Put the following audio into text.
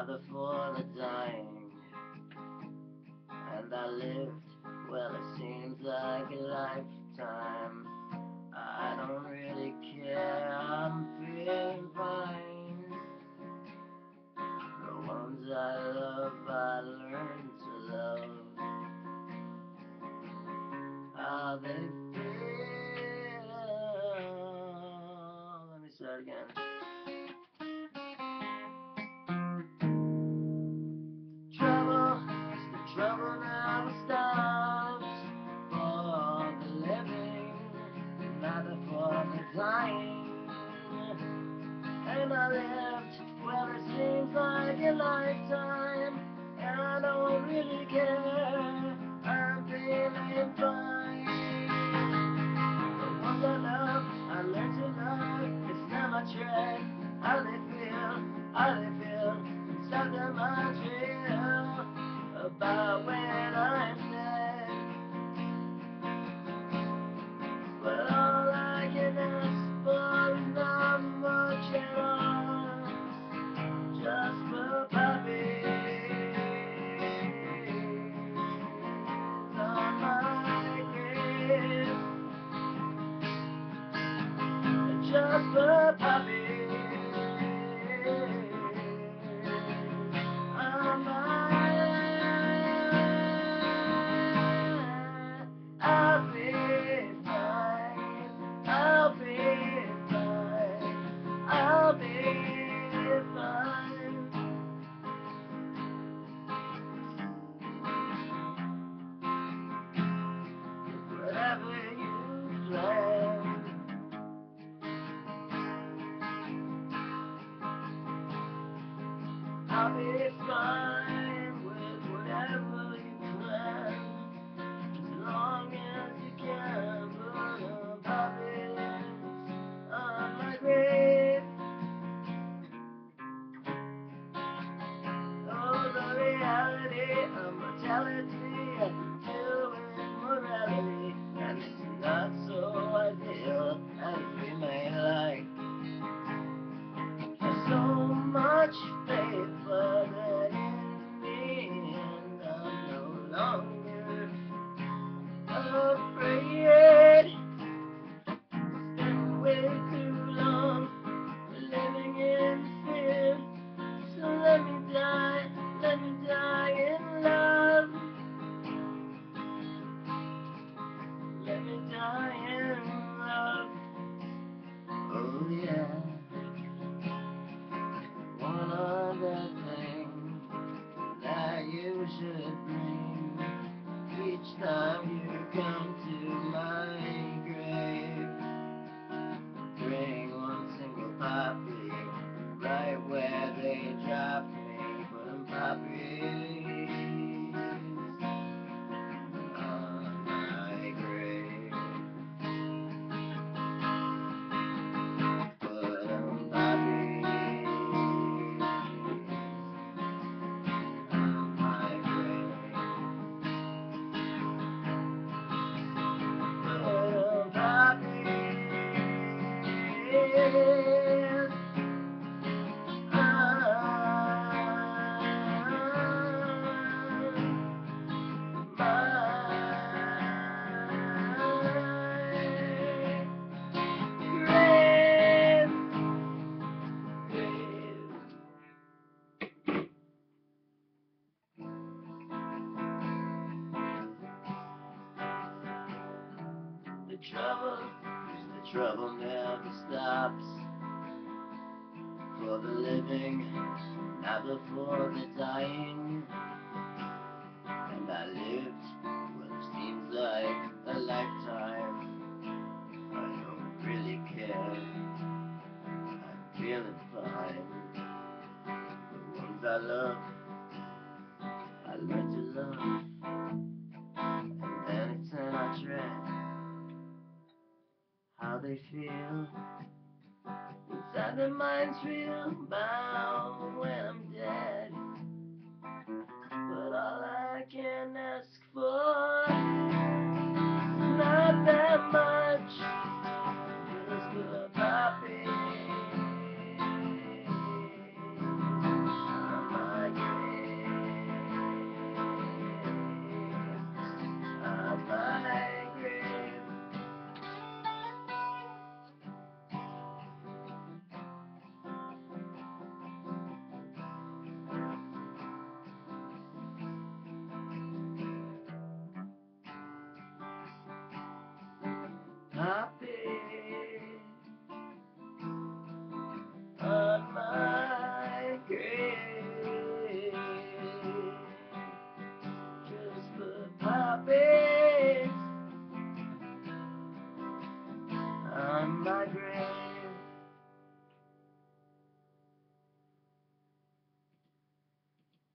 neither for the dying. And I lived, well, it seems like a lifetime. I don't really care, I'm feeling fine. The ones I love, I learned to love. How they feel. Let me start again. Trouble never stops for the living, neither for the dying. And I lived, well, it seems like a lifetime, and I don't really care, I'm feeling fine. The ones I love, I learned to love, it's not my tread. How they feel, inside them I feel about when I'm dead. But all I can ask for is not much at all, just a puppy on my grave, just a puppy on my. I'll be fine. I'll be fine. I'll be fine. Whatever you plan, I'll be fine with whatever you plan, as long as you can put puppies on my grave. Oh, the reality of mortality has to do with morality, and it's not so ideal as we may like. There's so much faith, but that in the end I'm no longer afraid. Spent way too long living in fear, so let me die in love. Let me die in love. Oh yeah. One other thing that you should bring each time you come to my grave. Bring one single poppy right where they dropped me. Put 'em poppies on my grave. Put 'em poppies on my grave. Put 'em poppies the trouble never stops for the living, neither for the dying. And I lived what seems like a lifetime. I don't really care, I'm feeling fine. The ones I love, I learned to love, and then it's an I dread how they feel inside their minds, feel bound when I'm dead. But all I can ask for is not that much, just a puppy on my puppet on my grave. Just put puppets on my grave.